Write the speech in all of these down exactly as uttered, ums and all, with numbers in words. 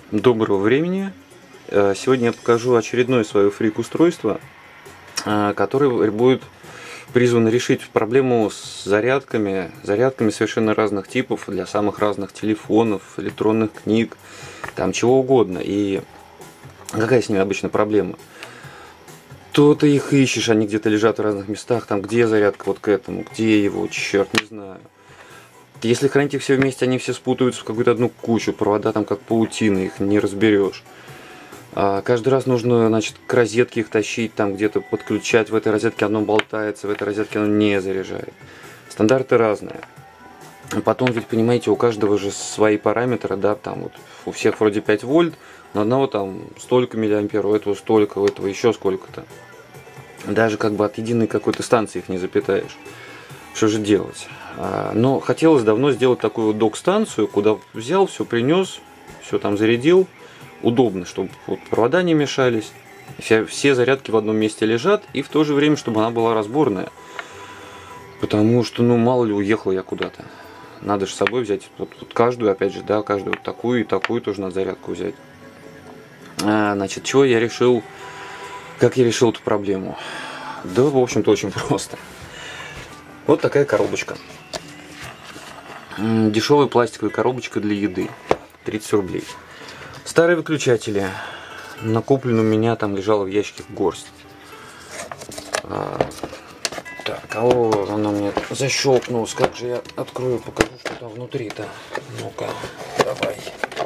Доброго времени. Сегодня я покажу очередное свое фрик-устройство, которое будет призвано решить проблему с зарядками, зарядками совершенно разных типов для самых разных телефонов, электронных книг, там чего угодно. И какая с ними обычно проблема? То ты их ищешь, они где-то лежат в разных местах, там где зарядка вот к этому, где его, черт не знаю. Если хранить их все вместе, они все спутаются в какую-то одну кучу, провода там как паутина, их не разберешь. А каждый раз нужно, значит, к розетке их тащить, там где-то подключать, в этой розетке одно болтается, в этой розетке оно не заряжает. Стандарты разные. Потом ведь, понимаете, у каждого же свои параметры, да, там вот у всех вроде пять вольт, но одного там столько миллиампер, у этого столько, у этого еще сколько-то. Даже как бы от единой какой-то станции их не запитаешь. Что же делать? Но хотелось давно сделать такую вот док-станцию, куда взял, все принес, все там зарядил. Удобно, чтобы вот провода не мешались. Все, все зарядки в одном месте лежат, и в то же время, чтобы она была разборная. Потому что, ну, мало ли, уехал я куда-то. Надо же с собой взять вот, вот каждую, опять же, да, каждую вот такую и такую тоже надо зарядку взять. А, значит, чего я решил, как я решил эту проблему? Да, в общем-то, очень просто. Вот такая коробочка. Дешевая пластиковая коробочка для еды. тридцать рублей. Старые выключатели. Накоплено у меня там лежало в ящике горсть. А, так, а вот оно мне защелкнулось. Как же я открою, покажу, что там внутри-то. Ну-ка, давай.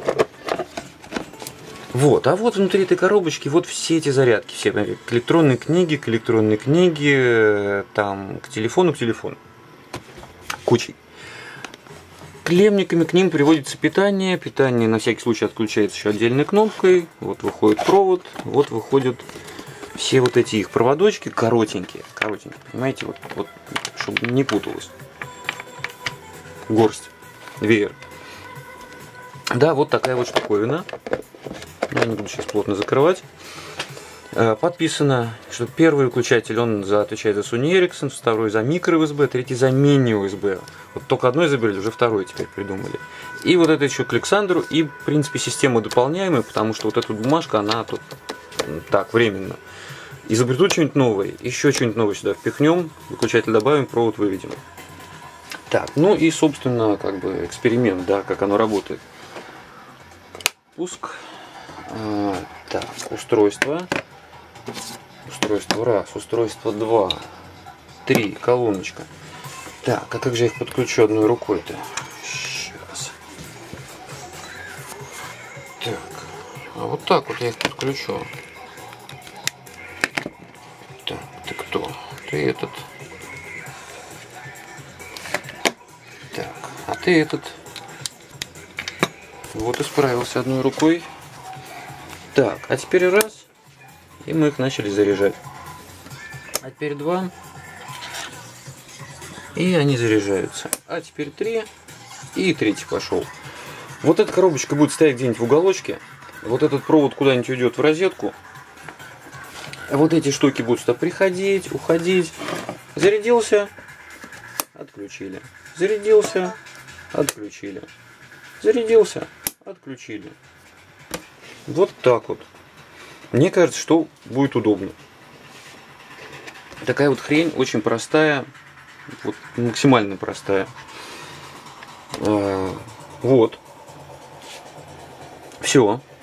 Вот, а вот внутри этой коробочки вот все эти зарядки. Все к электронной книге, к электронной книге, там, к телефону, к телефону. Кучей. Клемниками к ним приводится питание. Питание на всякий случай отключается еще отдельной кнопкой. Вот выходит провод. Вот выходят все вот эти их проводочки коротенькие. Коротенькие, понимаете? Вот, вот чтобы не путалось. Горсть. Веер. Да, вот такая вот штуковина. Я не буду сейчас плотно закрывать. Подписано, что первый выключатель, он за, отвечает за Sony Ericsson, второй за микро ю эс би, третий за мини ю эс би. Вот только одной забрали, уже второй теперь придумали. И вот это еще к Александру. И, в принципе, система дополняемая, потому что вот эта бумажка, она тут так, временно. Изобретут что-нибудь новое, еще что-нибудь новое сюда впихнем, выключатель добавим, провод выведем. Так, ну и, собственно, как бы эксперимент, да, как оно работает. Пуск. А, так, устройство. Устройство раз, устройство два, три, колоночка. Так, а как же я их подключу одной рукой-то? Сейчас. Так, а вот так вот я их подключу. Так, ты кто? Ты этот. Так, а ты этот. Вот и справился одной рукой. Так, а теперь раз. И мы их начали заряжать. А теперь два. И они заряжаются. А теперь три. И третий пошел. Вот эта коробочка будет стоять где-нибудь в уголочке. Вот этот провод куда-нибудь уйдет в розетку. Вот эти штуки будут сюда приходить, уходить. Зарядился. Отключили. Зарядился. Отключили. Зарядился. Отключили. Вот так вот. Мне кажется, что будет удобно. Такая вот хрень очень простая, вот, максимально простая. А, вот. Все.